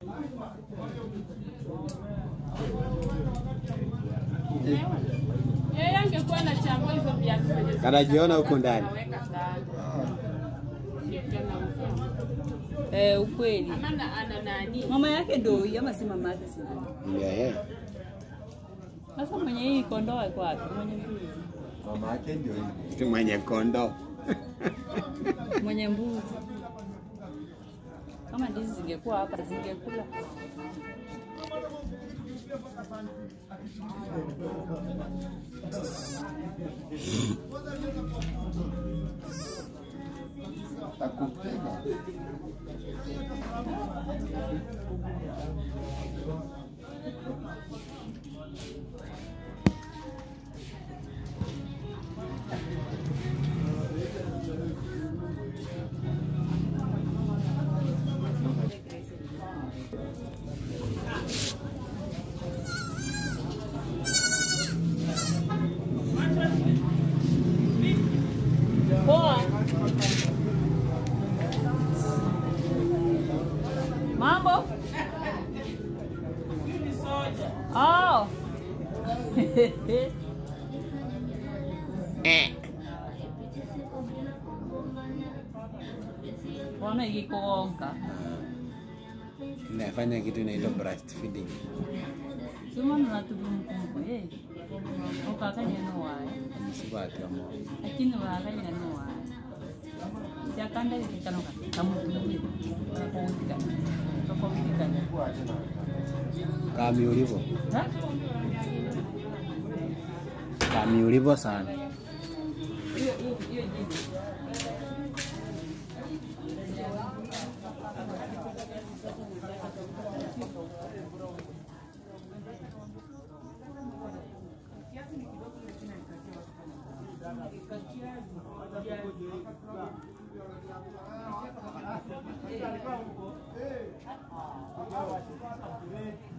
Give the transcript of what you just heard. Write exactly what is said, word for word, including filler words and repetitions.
Yeye angekuwa na chamba hizo viatu. Kanajiona huko ndani. Eh, ukweli. Amanda ana nani? Mama yake ndio ama si mama yake sina. Yeah, yeah. Sasa mwenye hii kondoo iko wapi? Mwenye mbuzi. Mama yake ndio hivi. Mwenye kondoo. Mwenye mbuzi. Kama ndizi zingekuwa hapa zingekula. Takupenda. Mambo? Oh. Eh. Wana ikikuonga. Nafanya kitu inaitwa breastfeeding. Sema mnatubu mkumbo eh. Ukakanya no wae. Msibati amo. Lakini wakanya no wae. Jakanda ikanoka kamu tuliwe. Kuutika. Kuutika. Kami ulivo. Ha? Kami ulivo sana. Hiyo hiyo hiyo jibu. Hey.